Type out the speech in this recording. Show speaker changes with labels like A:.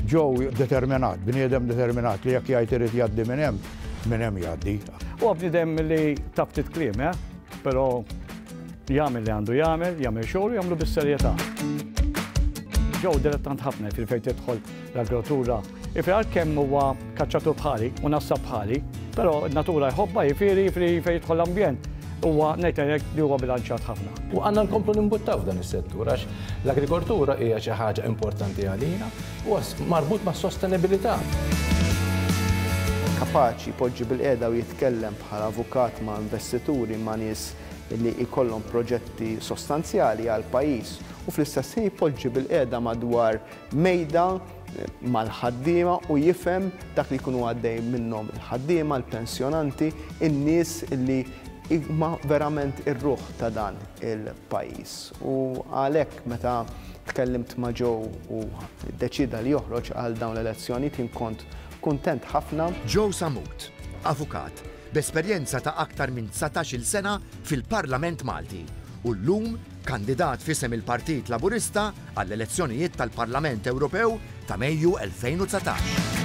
A: Joe determinat, bniedem determinat li jekk jgħid irid jgħaddi minn hemm jgħaddi.
B: U bniedem li taf ftit kliem, però jagħmel li għandu jagħmel xogħol u jagħmlu bis-serjetà. Joe dilettant ħafna fejn tidħol l-agrikoltura. Ifri kemm huwa kaċċatur bħali u nassab bħali, però n-natura jħobba jifieri fejn jidħol l-ambjent. Huwa ngħidlek li huwa bilanċjat ħafna.
C: U għandna nkomplu nimbuttaw f'dan is-settur għax l-agrikoltura hija xi ħaġa importanti għalina u marbut mas-sostenibilità.
D: Kapaċi jpoġġi bil-qiegħda u jitkellem bħala avukat ma' investituri ma' nies li jkollhom proġetti sostanzjali għal pajjiż u fl-istess ħin jpoġġi bil-qiegħda madwar mejda mal-ħaddiema u jifhem dak li jkunu għaddej minnhom il-ħaddiema, l-pensjonanti, in-nies li ma verament ir-ruħ ta' dan il-pajjiż. U għalhekk meta tkellimt ma' Joe u ddeċida li joħroġ għal dawn l-elezzjonijiet jien kont kuntent ħafna.
E: Joseph Sammut, avukat b'esperjenza ta' aktar minn 19-il sena fil-Parlament Malti u llum kandidat f'isem il-Partit Laburista għall-elezzjonijiet tal-Parlament Ewropew ta' Mejju 2019.